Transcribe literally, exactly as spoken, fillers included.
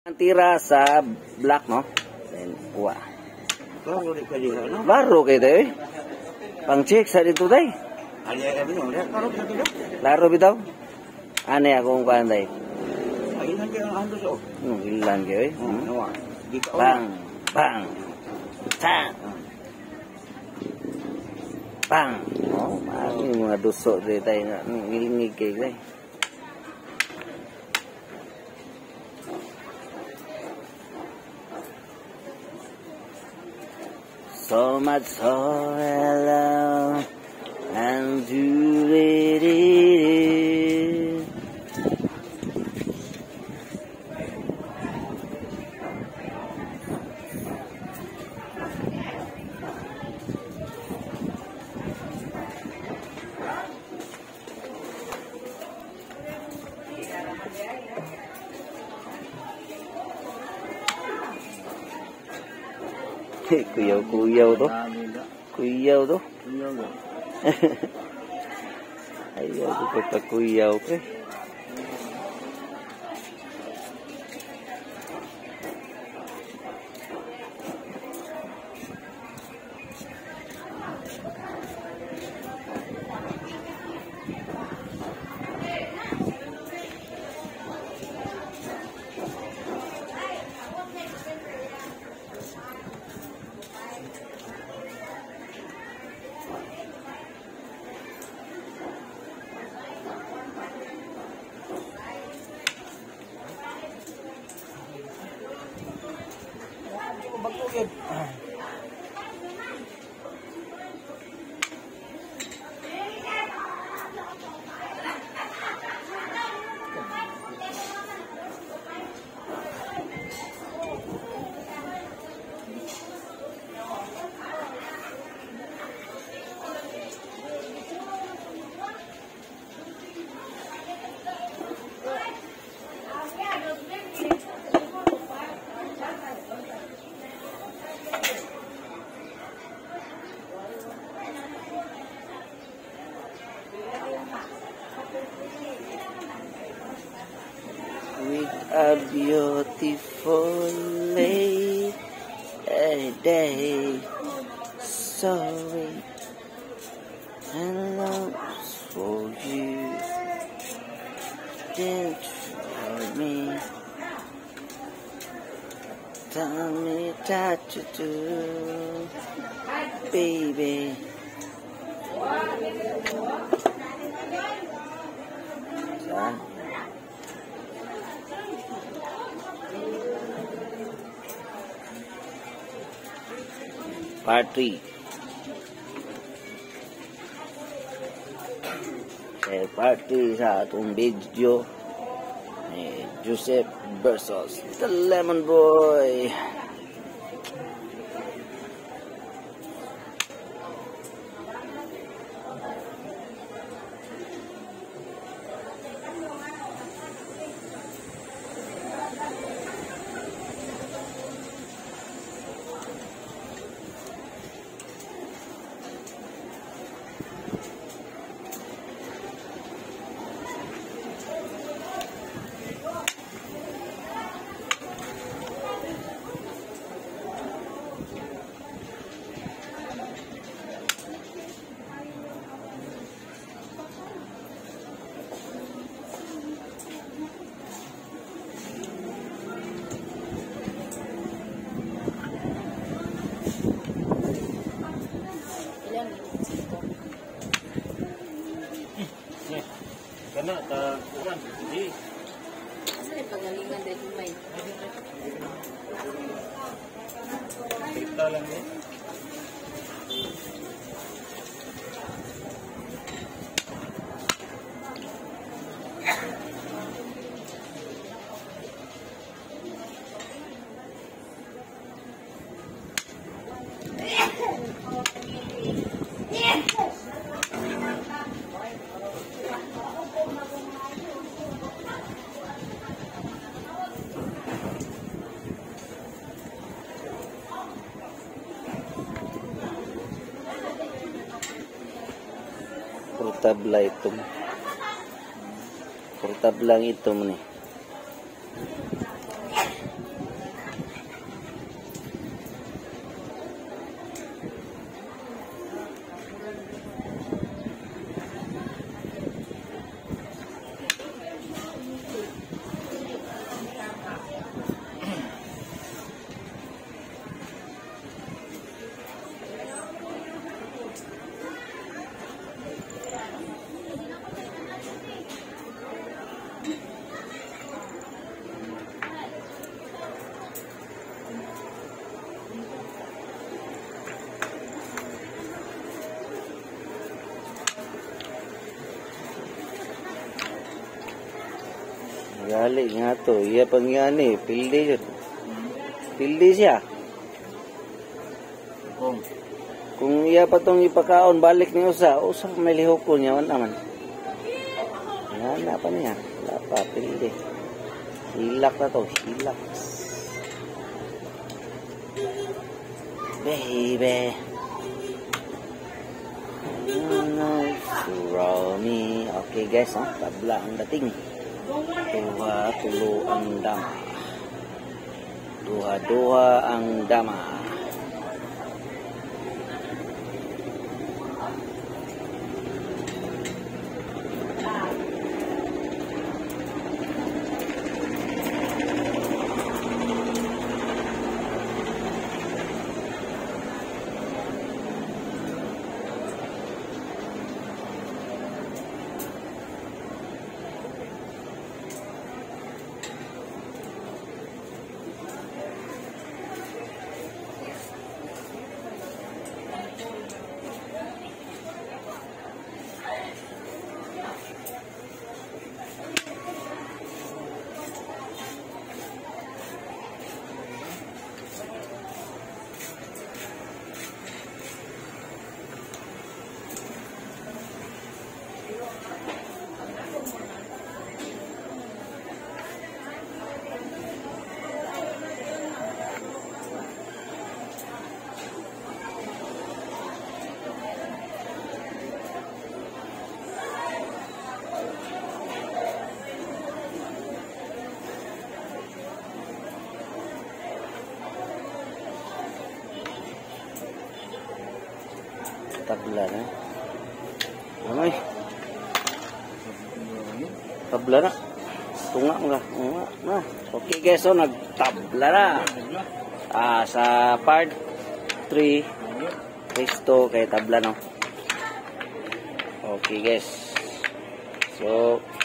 Tira sa black, no? Then, kuha. Klaro di ka diha, no? Klaro kayo tayo eh. Pang-check sa dito tayo. Ali ay bino, klaro sa diha. Klaro bitaw. Ano akong kuhaan tayo? Ay ilan kaya ang andos oh. Hmm, ilan kayo eh. Hmm, nawa. Di ka Bang, bang, tang, bang. Oh, maraming mga duso dito tayo nga. Ngilingig kayo tayo. So much so hello and do it. Kuyaw-kuyaw to. Kuyaw to. Ayaw ko pa kuyaw ko eh. Bagugid. With a beautiful lady day, sorry, and love for you. Didn't try me, tell me what to do, baby. Saan? Part three. Eh, part three sa atong video. Eh, Joseph versus the Lemon Boy. Kana ta kuan di. Asa ni pagalingan dahil humay? Kita lang ni. Portable item. Portable lang ito ni. Dali nga to. Iya pang yan eh. Pildi yun. Pildi siya. Kung. Kung iya pa tong ipakaon, balik ni usa. Usa may lihok ko niya. Wala naman. Yan na pa niya. Wala pa. Pildi. Hilak na to. Hilak. Baby. Surround Okay guys, ha? Tabla ang dating. Duha, tulo ang dama. Duha-duha ang dama. Tabla na. Ay. Tabla na. Tunga nga. Tunga na. Okay guys, so nagtabla na. Ah, sa part three, Kristo kay tabla no. Okay guys. So